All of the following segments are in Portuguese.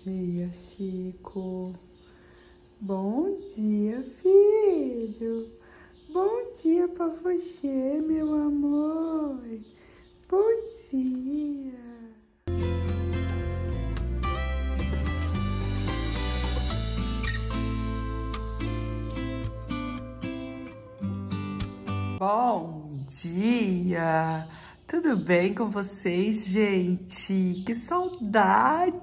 dia, Chico. Bom dia, filho. Bom dia pra você, meu amor. Bom dia. Bom dia. Tudo bem com vocês, gente? Que saudade!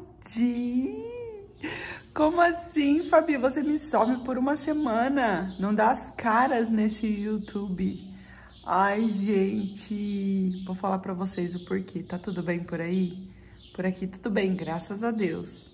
Como assim, Fabi? Você me some por uma semana. Não dá as caras nesse YouTube. Ai, gente, vou falar pra vocês o porquê. Tá tudo bem por aí? Por aqui tudo bem, graças a Deus.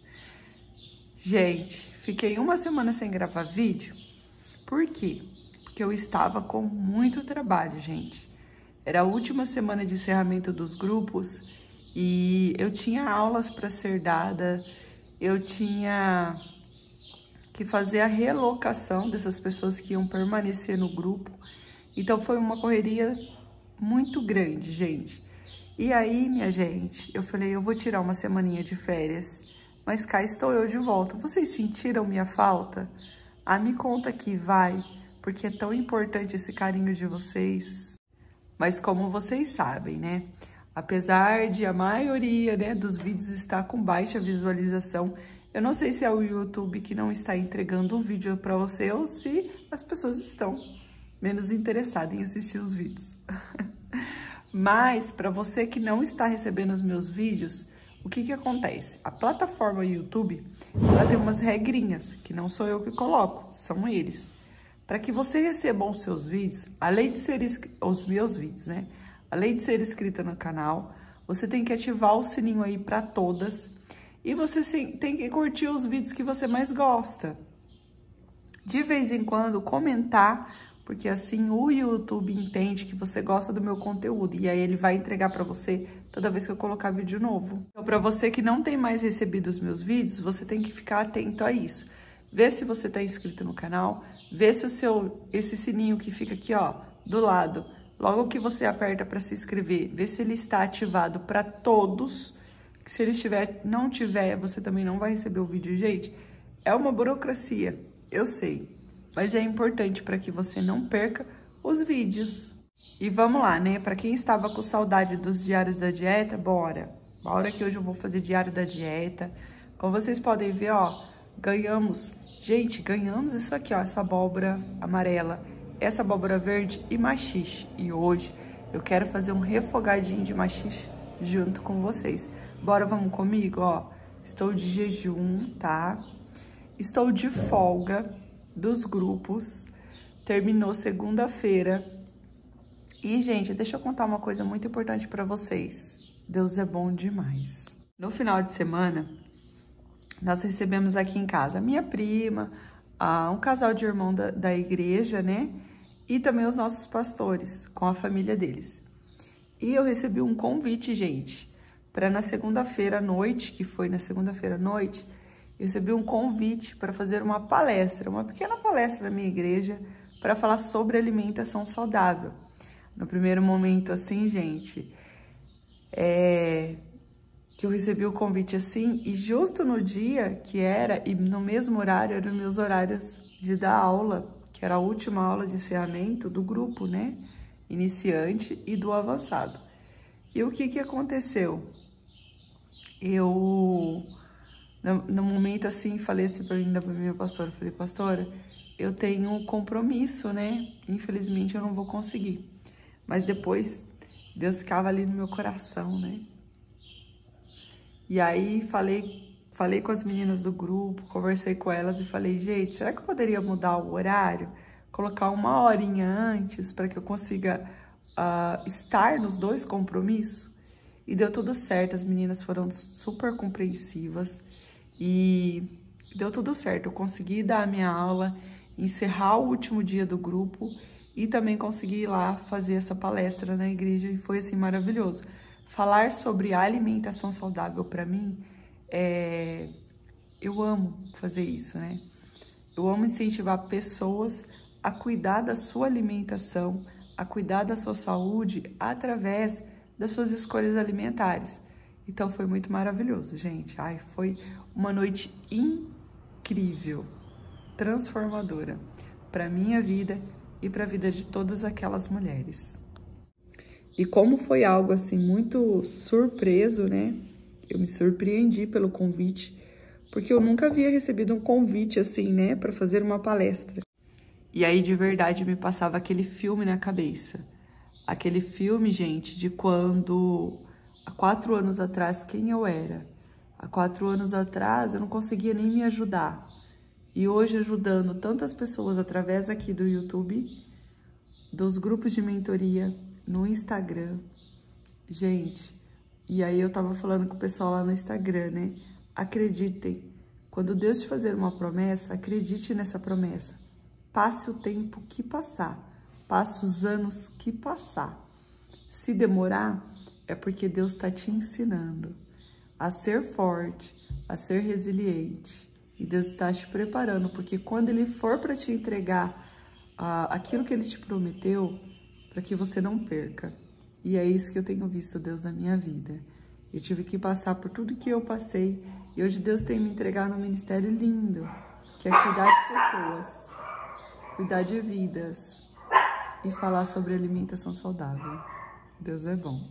Gente, fiquei uma semana sem gravar vídeo. Por quê? Porque eu estava com muito trabalho, gente. Era a última semana de encerramento dos grupos e eu tinha aulas para ser dada, eu tinha que fazer a relocação dessas pessoas que iam permanecer no grupo. Então foi uma correria muito grande, gente. E aí, minha gente, eu falei, eu vou tirar uma semaninha de férias, mas cá estou eu de volta. Vocês sentiram minha falta? Ah, me conta aqui, vai, porque é tão importante esse carinho de vocês. Mas como vocês sabem, né? Apesar de a maioria, né, dos vídeos estar com baixa visualização, eu não sei se é o YouTube que não está entregando o vídeo para você ou se as pessoas estão menos interessadas em assistir os vídeos. Mas para você que não está recebendo os meus vídeos, o que acontece? A plataforma YouTube, ela tem umas regrinhas que não sou eu que coloco, são eles. Para que você receba os seus vídeos, além de ser os meus vídeos, né? Além de ser inscrita no canal, você tem que ativar o sininho aí para todas e você tem que curtir os vídeos que você mais gosta. De vez em quando comentar, porque assim o YouTube entende que você gosta do meu conteúdo e aí ele vai entregar para você toda vez que eu colocar vídeo novo. Então, para você que não tem mais recebido os meus vídeos, você tem que ficar atento a isso. Vê se você está inscrito no canal, vê se esse sininho que fica aqui, ó, do lado, logo que você aperta para se inscrever, vê se ele está ativado para todos, que se ele não tiver, você também não vai receber o vídeo. Gente, é uma burocracia, eu sei, mas é importante para que você não perca os vídeos. E vamos lá, né? Para quem estava com saudade dos diários da dieta, bora! Bora que hoje eu vou fazer diário da dieta. Como vocês podem ver, ó, ganhamos isso aqui, ó, essa abóbora amarela, essa abóbora verde e maxixe. E hoje eu quero fazer um refogadinho de maxixe junto com vocês. Bora, vamos comigo, ó. Estou de jejum, tá? Estou de folga dos grupos. Terminou segunda-feira. E, gente, deixa eu contar uma coisa muito importante pra vocês. Deus é bom demais. No final de semana, nós recebemos aqui em casa a minha prima, um casal de irmão da igreja, né? E também os nossos pastores, com a família deles. E eu recebi um convite, gente, para na segunda-feira à noite, que foi na segunda-feira à noite, eu recebi um convite para fazer uma palestra, uma pequena palestra na minha igreja, para falar sobre alimentação saudável. No primeiro momento, assim, gente, que eu recebi o convite assim, e justo no dia que era, e no mesmo horário, eram meus horários de dar aula, que era a última aula de encerramento do grupo, né? Iniciante e do avançado. E o que aconteceu? Eu, no momento assim, falei assim para minha pastora, falei, pastora, eu tenho um compromisso, né? Infelizmente eu não vou conseguir. Mas depois, Deus ficava ali no meu coração, né? E aí, falei com as meninas do grupo, conversei com elas e falei, gente, será que eu poderia mudar o horário? Colocar uma horinha antes para que eu consiga estar nos dois compromissos? E deu tudo certo, as meninas foram super compreensivas e deu tudo certo. Eu consegui dar a minha aula, encerrar o último dia do grupo e também consegui ir lá fazer essa palestra na igreja e foi assim maravilhoso. Falar sobre alimentação saudável para mim, eu amo fazer isso, né? Eu amo incentivar pessoas a cuidar da sua alimentação, a cuidar da sua saúde através das suas escolhas alimentares. Então foi muito maravilhoso, gente. Ai, foi uma noite incrível, transformadora para minha vida e para a vida de todas aquelas mulheres. E como foi algo assim muito surpreso, né? Eu me surpreendi pelo convite, porque eu nunca havia recebido um convite assim, né, para fazer uma palestra. E aí de verdade me passava aquele filme na cabeça. Aquele filme, gente, de quando há 4 anos atrás, quem eu era. Há 4 anos atrás eu não conseguia nem me ajudar. E hoje ajudando tantas pessoas através aqui do YouTube, dos grupos de mentoria, no Instagram. Gente, e aí eu tava falando com o pessoal lá no Instagram, né? Acreditem, quando Deus te fazer uma promessa, acredite nessa promessa. Passe o tempo que passar, passe os anos que passar. Se demorar, é porque Deus está te ensinando a ser forte, a ser resiliente. E Deus está te preparando, porque quando Ele for para te entregar aquilo que Ele te prometeu, para que você não perca. E é isso que eu tenho visto Deus na minha vida. Eu tive que passar por tudo que eu passei, e hoje Deus tem me entregado um ministério lindo, que é cuidar de pessoas, cuidar de vidas e falar sobre alimentação saudável. Deus é bom.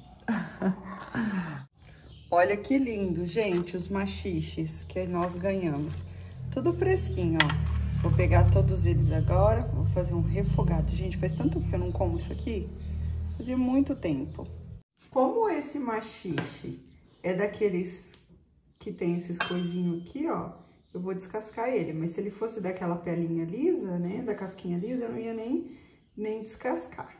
Olha que lindo, gente, os machiches que nós ganhamos. Tudo fresquinho, ó. Vou pegar todos eles agora, vou fazer um refogado. Gente, faz tanto tempo que eu não como isso aqui. Fazia muito tempo. Como esse machixe é daqueles que tem esses coisinhos aqui, ó, eu vou descascar ele. Mas se ele fosse daquela pelinha lisa, né, da casquinha lisa, eu não ia nem descascar.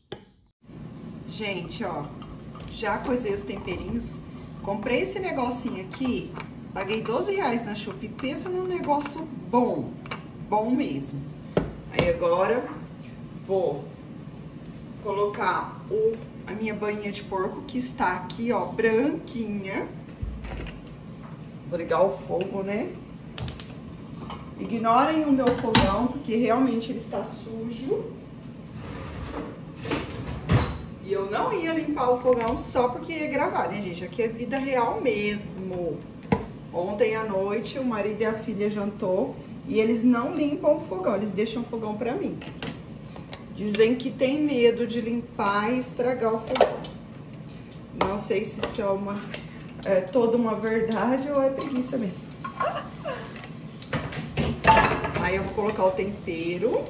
Gente, ó, já coisei os temperinhos. Comprei esse negocinho aqui, paguei R$12 na Shopee. Pensa num negócio bom, bom mesmo. Aí agora vou colocar a minha bainha de porco, que está aqui, ó, branquinha. Vou ligar o fogo, né? Ignorem o meu fogão, porque realmente ele está sujo. E eu não ia limpar o fogão só porque ia gravar, né, gente? Aqui é vida real mesmo. Ontem à noite, o marido e a filha jantou e eles não limpam o fogão, eles deixam o fogão pra mim. Dizem que tem medo de limpar e estragar o fogão. Não sei se isso é toda uma verdade ou é preguiça mesmo. Aí eu vou colocar o tempero.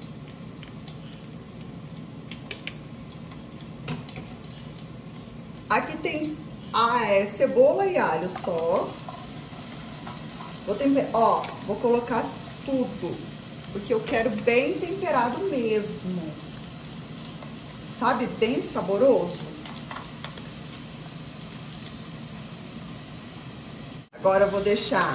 Aqui tem cebola e alho só. Vou temperar, ó, vou colocar tudo, porque eu quero bem temperado mesmo. Sabe, bem saboroso. Agora eu vou deixar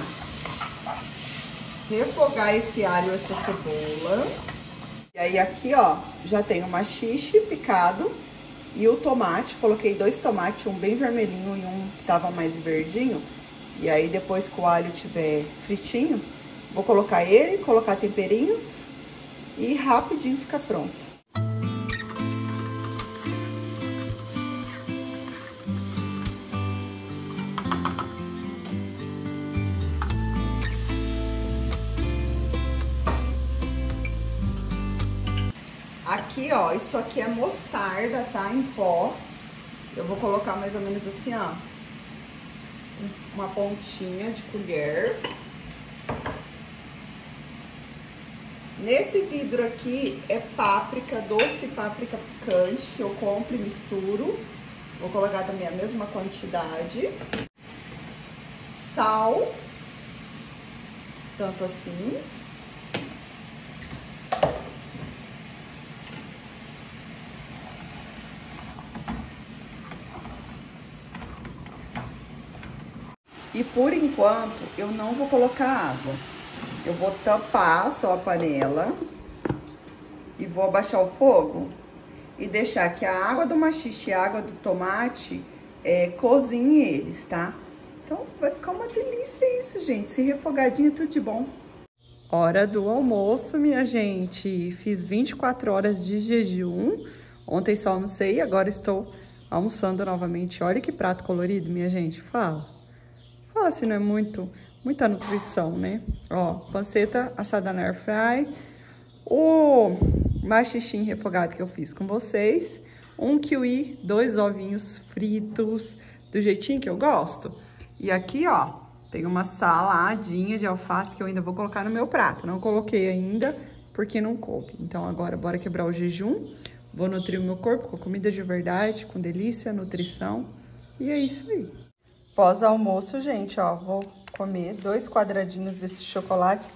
refogar esse alho, essa cebola. E aí aqui, ó, já tem o maxixe picado e o tomate. Coloquei 2 tomates, um bem vermelhinho e um que tava mais verdinho. E aí depois que o alho tiver fritinho, vou colocar ele, colocar temperinhos e rapidinho fica pronto. Aqui, ó, isso aqui é mostarda, tá? Em pó. Eu vou colocar mais ou menos assim, ó, uma pontinha de colher. Nesse vidro aqui é páprica, doce páprica picante, que eu compro e misturo. Vou colocar também a mesma quantidade. Sal, tanto assim. E por enquanto eu não vou colocar água. Eu vou tampar só a panela e vou abaixar o fogo e deixar que a água do maxixe e a água do tomate cozinhe eles, tá? Então vai ficar uma delícia isso, gente. Esse refogadinho, tudo de bom. Hora do almoço, minha gente. Fiz 24 horas de jejum. Ontem só almocei, agora estou almoçando novamente. Olha que prato colorido, minha gente. Fala se não é muita nutrição, né? Ó, panceta assada na air fry, o maxixe refogado que eu fiz com vocês, um kiwi, 2 ovinhos fritos, do jeitinho que eu gosto. E aqui, ó, tem uma saladinha de alface que eu ainda vou colocar no meu prato. Não coloquei ainda porque não coube. Então agora bora quebrar o jejum. Vou nutrir o meu corpo com comida de verdade, com delícia, nutrição. E é isso aí. Pós-almoço, gente, ó, vou comer 2 quadradinhos desse chocolate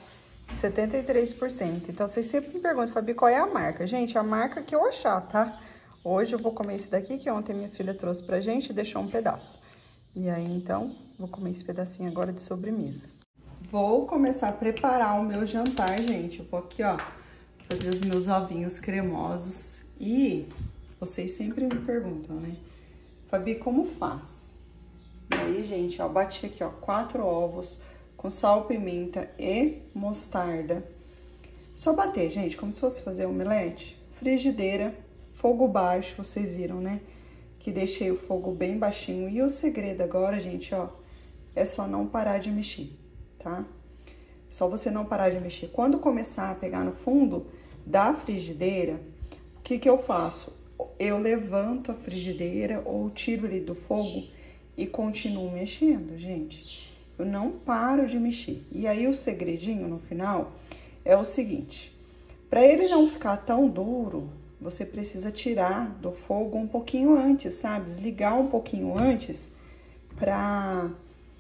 73%. Então, vocês sempre me perguntam, Fabi, qual é a marca? Gente, a marca que eu achar, tá? Hoje eu vou comer esse daqui, que ontem minha filha trouxe pra gente e deixou um pedaço. E aí, então, vou comer esse pedacinho agora de sobremesa. Vou começar a preparar o meu jantar, gente. Eu vou aqui, ó, fazer os meus ovinhos cremosos. E vocês sempre me perguntam, né? Fabi, como faz? E aí, gente, ó, bati aqui, ó, 4 ovos com sal, pimenta e mostarda. Só bater, gente, como se fosse fazer omelete. Frigideira, fogo baixo, vocês viram, né? Que deixei o fogo bem baixinho. E o segredo agora, gente, ó, é só não parar de mexer, tá? Só você não parar de mexer. Quando começar a pegar no fundo da frigideira, o que que eu faço? Eu levanto a frigideira ou tiro ele do fogo e continuo mexendo, gente. Eu não paro de mexer. E aí, o segredinho no final é o seguinte. Para ele não ficar tão duro, você precisa tirar do fogo um pouquinho antes, sabe? Desligar um pouquinho antes para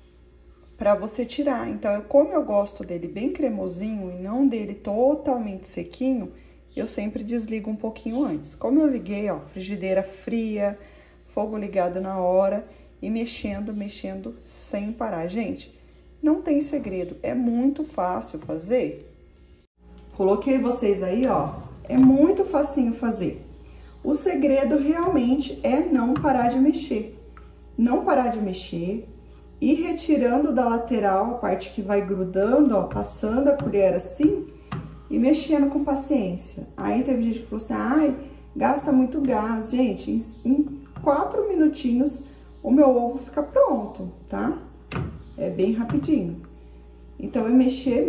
você tirar. Então, como eu gosto dele bem cremosinho e não dele totalmente sequinho, eu sempre desligo um pouquinho antes. Como eu liguei, ó, frigideira fria, fogo ligado na hora e mexendo sem parar. Gente, não tem segredo, é muito fácil fazer. Coloquei vocês aí, ó, é muito facinho fazer. O segredo realmente é não parar de mexer. Não parar de mexer e retirando da lateral a parte que vai grudando, ó, passando a colher assim e mexendo com paciência. Aí teve gente que falou assim, ai, gasta muito gás. Gente, em 4 minutinhos o meu ovo fica pronto, tá? É bem rapidinho. Então, é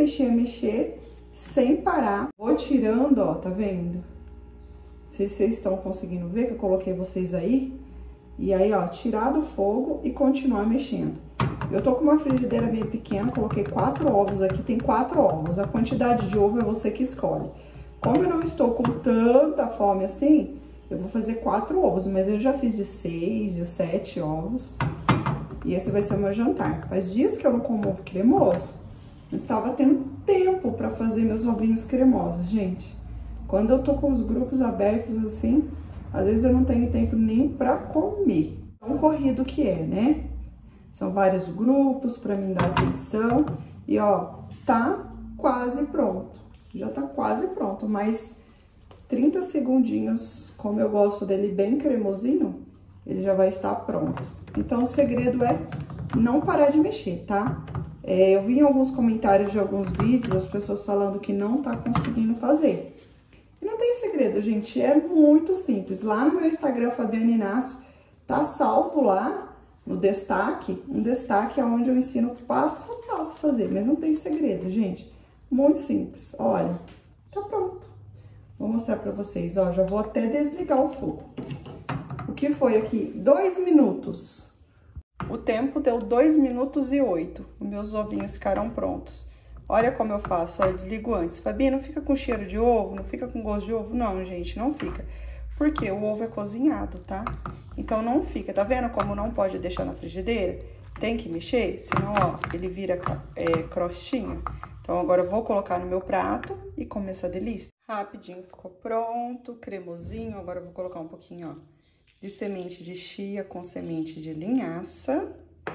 mexer, sem parar. Vou tirando, ó, tá vendo? Não sei se vocês estão conseguindo ver que eu coloquei vocês aí. E aí, ó, tirar do fogo e continuar mexendo. Eu tô com uma frigideira meio pequena, coloquei 4 ovos aqui, tem 4 ovos. A quantidade de ovo é você que escolhe. Como eu não estou com tanta fome assim, eu vou fazer 4 ovos, mas eu já fiz de 6 e 7 ovos. E esse vai ser o meu jantar. Faz dias que eu não como ovo cremoso. Não estava tendo tempo para fazer meus ovinhos cremosos, gente. Quando eu tô com os grupos abertos assim, às vezes eu não tenho tempo nem para comer. Tão corrido que é, né? São vários grupos para mim dar atenção. E ó, tá quase pronto. Já tá quase pronto, mas 30 segundinhos, como eu gosto dele bem cremosinho, ele já vai estar pronto. Então, o segredo é não parar de mexer, tá? Eu vi em alguns comentários de alguns vídeos, as pessoas falando que não tá conseguindo fazer. E não tem segredo, gente, é muito simples. Lá no meu Instagram, Fabiana Inácio, tá salvo lá no destaque, um destaque onde eu ensino passo a passo a fazer. Mas não tem segredo, gente, muito simples. Olha, tá pronto. Vou mostrar pra vocês, ó, já vou até desligar o fogo. O que foi aqui? 2 minutos. O tempo deu 2 minutos e 8. Os meus ovinhos ficaram prontos. Olha como eu faço, ó, eu desligo antes. Fabi, não fica com cheiro de ovo? Não fica com gosto de ovo? Não, gente, não fica. Porque o ovo é cozinhado, tá? Então, não fica. Tá vendo como não pode deixar na frigideira? Tem que mexer, senão, ó, ele vira crostinha. Então, agora eu vou colocar no meu prato e comer essa delícia. Rapidinho, ficou pronto, cremosinho. Agora eu vou colocar um pouquinho, ó, de semente de chia com semente de linhaça.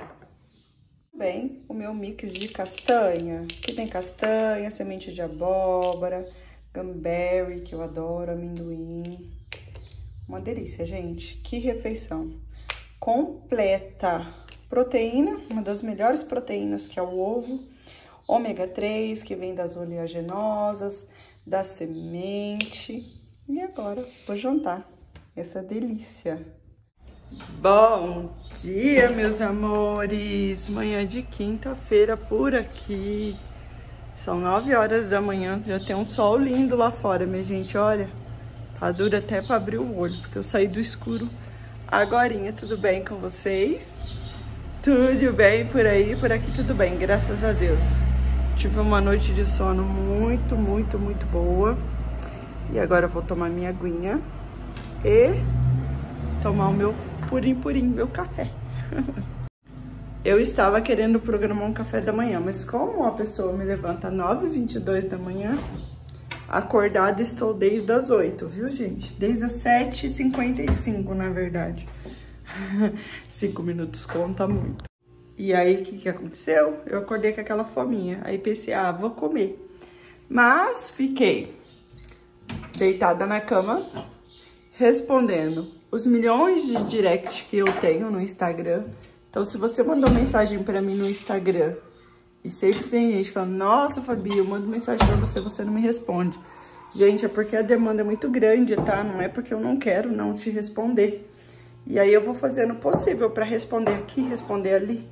Bem, o meu mix de castanha, que tem castanha, semente de abóbora, gumberry, que eu adoro, amendoim. Uma delícia, gente. Que refeição completa. Proteína, uma das melhores proteínas, que é o ovo. Ômega 3, que vem das oleaginosas, da semente. E agora vou jantar essa delícia. Bom dia, meus amores! Manhã de quinta-feira por aqui. São 9 horas da manhã, já tem um sol lindo lá fora, minha gente, olha. Tá duro até pra abrir o olho, porque eu saí do escuro agorinha. Tudo bem com vocês? Tudo bem por aí? Por aqui tudo bem, graças a Deus. Tive uma noite de sono muito boa. E agora eu vou tomar minha aguinha e tomar o meu purim, meu café. Eu estava querendo programar um café da manhã, mas como a pessoa me levanta às 9h22 da manhã, acordada estou desde as 8, viu, gente? Desde as 7h55, na verdade. 5 minutos conta muito. E aí, o que aconteceu? Eu acordei com aquela fominha. Aí pensei, vou comer. Mas fiquei deitada na cama, respondendo os milhões de directs que eu tenho no Instagram. Então, se você mandou mensagem pra mim no Instagram e sempre tem gente falando, nossa, Fabi, eu mando mensagem pra você, você não me responde. Gente, é porque a demanda é muito grande, tá? Não é porque eu não quero não te responder. E aí eu vou fazendo o possível pra responder aqui, responder ali.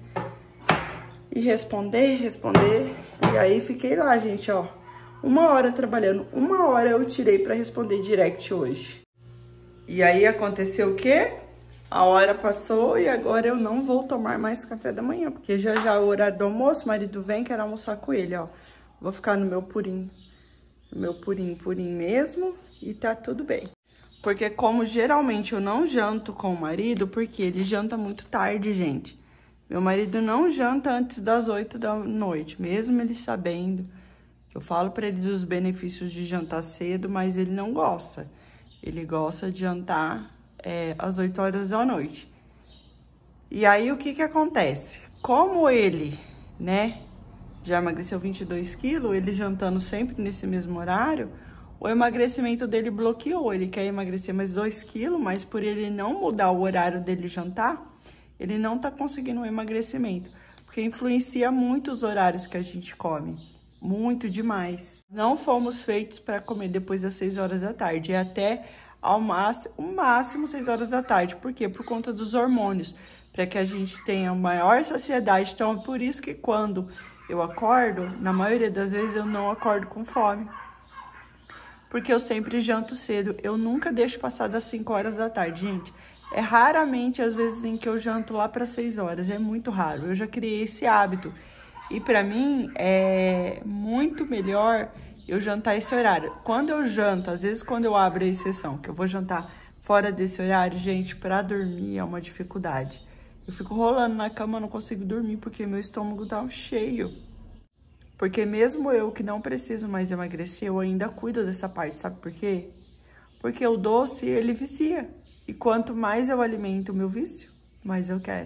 E responder. E aí fiquei lá, gente, ó. 1 hora trabalhando. 1 hora eu tirei pra responder direct hoje. E aí aconteceu o quê? A hora passou e agora eu não vou tomar mais café da manhã. Porque já é o horário do almoço, o marido vem, quero almoçar com ele, ó. Vou ficar no meu purim. No meu purim mesmo. E tá tudo bem. Porque como geralmente eu não janto com o marido, porque ele janta muito tarde, gente. Meu marido não janta antes das 8 da noite, mesmo ele sabendo. Eu falo pra ele dos benefícios de jantar cedo, mas ele não gosta. Ele gosta de jantar às 8 horas da noite. E aí o que acontece? Como ele, né, já emagreceu 22 quilos, ele jantando sempre nesse mesmo horário, o emagrecimento dele bloqueou. Ele quer emagrecer mais 2 quilos, mas por ele não mudar o horário dele jantar, ele não tá conseguindo o emagrecimento. Porque influencia muito os horários que a gente come. Muito demais. Não fomos feitos para comer depois das 6 horas da tarde. É até ao máximo 6 horas da tarde. Por quê? Por conta dos hormônios. Para que a gente tenha maior saciedade. Então, é por isso que quando eu acordo, na maioria das vezes eu não acordo com fome. Porque eu sempre janto cedo. Eu nunca deixo passar das 5 horas da tarde, gente. É raramente, às vezes, em que eu janto lá para 6 horas. É muito raro. Eu já criei esse hábito. E pra mim, é muito melhor eu jantar esse horário. Quando eu janto, às vezes quando eu abro a exceção, que eu vou jantar fora desse horário, gente, pra dormir é uma dificuldade. Eu fico rolando na cama, não consigo dormir, porque meu estômago tá cheio. Porque mesmo eu que não preciso mais emagrecer, eu ainda cuido dessa parte, sabe por quê? Porque o doce, ele vicia. E quanto mais eu alimento o meu vício, mais eu quero.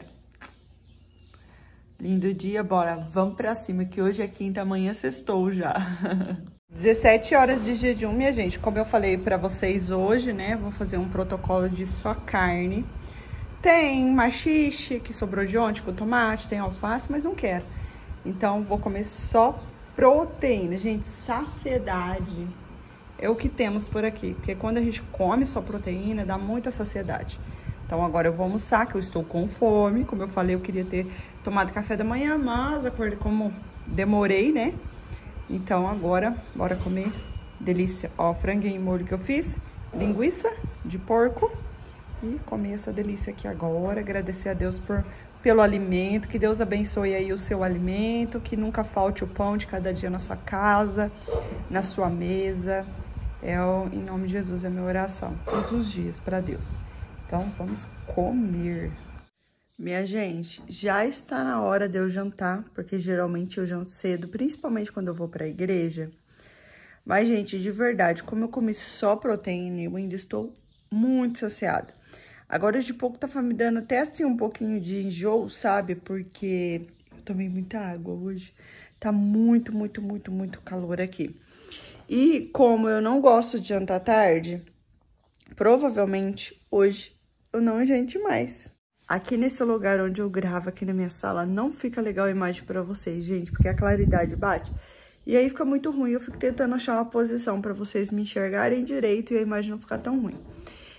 Lindo dia, bora, vamos pra cima, que hoje é quinta, amanhã sextou já. 17 horas de jejum, minha gente. Como eu falei pra vocês hoje, né, vou fazer um protocolo de só carne. Tem maxixe, que sobrou de ontem, com tomate, tem alface, mas não quero. Então, vou comer só proteína. Gente, saciedade é o que temos por aqui. Porque quando a gente come só proteína, dá muita saciedade. Então, agora eu vou almoçar, que eu estou com fome. Como eu falei, eu queria ter tomado café da manhã, mas acordei como demorei, né? Então, agora, bora comer. Delícia. Ó, franguinho em molho que eu fiz. Linguiça de porco. E comer essa delícia aqui agora. Agradecer a Deus pelo alimento, que Deus abençoe aí o seu alimento, que nunca falte o pão de cada dia na sua casa, na sua mesa. Em nome de Jesus, é minha oração, todos os dias para Deus. Então, vamos comer. Minha gente, já está na hora de eu jantar, porque geralmente eu janto cedo, principalmente quando eu vou para a igreja. Mas, gente, de verdade, como eu comi só proteína, eu ainda estou muito saciada. Agora, de pouco, tá me dando até assim um pouquinho de enjoo, sabe? Porque eu tomei muita água hoje. Tá muito calor aqui. E como eu não gosto de jantar tarde, provavelmente hoje eu não jante mais. Aqui nesse lugar onde eu gravo, aqui na minha sala, não fica legal a imagem pra vocês, gente, porque a claridade bate. E aí fica muito ruim, eu fico tentando achar uma posição pra vocês me enxergarem direito e a imagem não ficar tão ruim.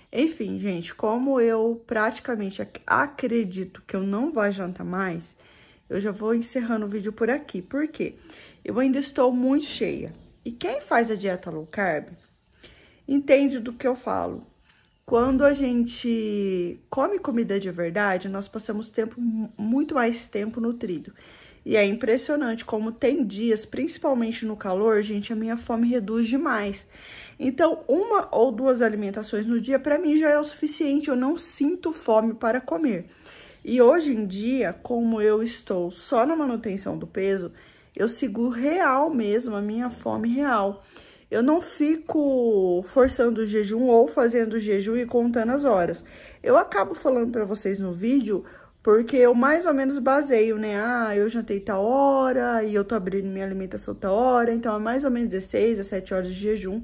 Enfim, gente, como eu praticamente acredito que eu não vou jantar mais, eu já vou encerrando o vídeo por aqui. Por quê? Eu ainda estou muito cheia. E quem faz a dieta low carb entende do que eu falo. Quando a gente come comida de verdade, nós passamos muito mais tempo nutrido. E é impressionante como tem dias, principalmente no calor, gente, a minha fome reduz demais. Então, 1 ou 2 alimentações no dia, para mim, já é o suficiente. Eu não sinto fome para comer. E hoje em dia, como eu estou só na manutenção do peso, eu sigo real mesmo, a minha fome real. Eu não fico forçando o jejum ou fazendo o jejum e contando as horas. Eu acabo falando para vocês no vídeo porque eu mais ou menos baseio, né? Ah, eu jantei tal hora e eu tô abrindo minha alimentação tal hora, então é mais ou menos 16 a 7 horas de jejum.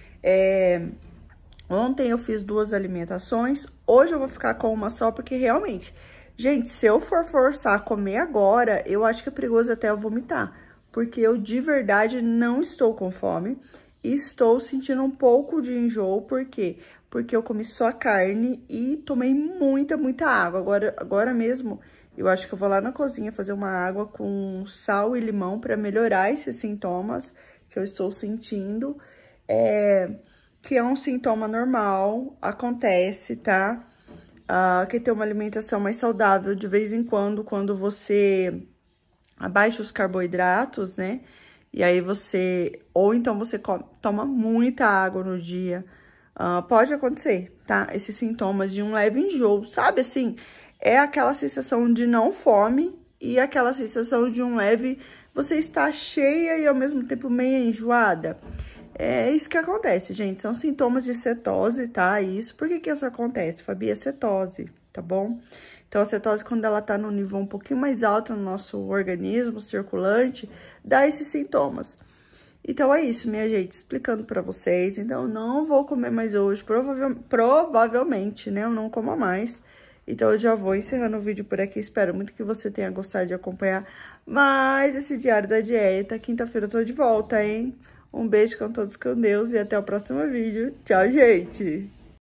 Ontem eu fiz 2 alimentações, hoje eu vou ficar com uma só, porque realmente, gente, se eu for forçar a comer agora, eu acho que é perigoso até eu vomitar, porque eu de verdade não estou com fome e estou sentindo um pouco de enjoo. Por quê? Porque eu comi só carne e tomei muita água. Agora mesmo, eu acho que eu vou lá na cozinha fazer uma água com sal e limão para melhorar esses sintomas que eu estou sentindo. Que é um sintoma normal, acontece, tá? Que ter uma alimentação mais saudável de vez em quando você abaixa os carboidratos, né? E aí ou então você toma muita água no dia. Pode acontecer, tá? Esses sintomas de um leve enjoo, sabe? Assim, é aquela sensação de não fome e aquela sensação de um leve... Você está cheia e ao mesmo tempo meio enjoada. É isso que acontece, gente. São sintomas de cetose, tá? Isso. Por que isso acontece, Fabi? É cetose, tá bom? Então, a cetose, quando ela tá no nível um pouquinho mais alto no nosso organismo circulante, dá esses sintomas. Então, é isso, minha gente, explicando pra vocês. Então, eu não vou comer mais hoje, provavelmente, né? Eu não como mais. Então, eu já vou encerrando o vídeo por aqui. Espero muito que você tenha gostado de acompanhar mais esse Diário da Dieta. Quinta-feira eu tô de volta, hein? Um beijo com todos com Deus e até o próximo vídeo. Tchau, gente!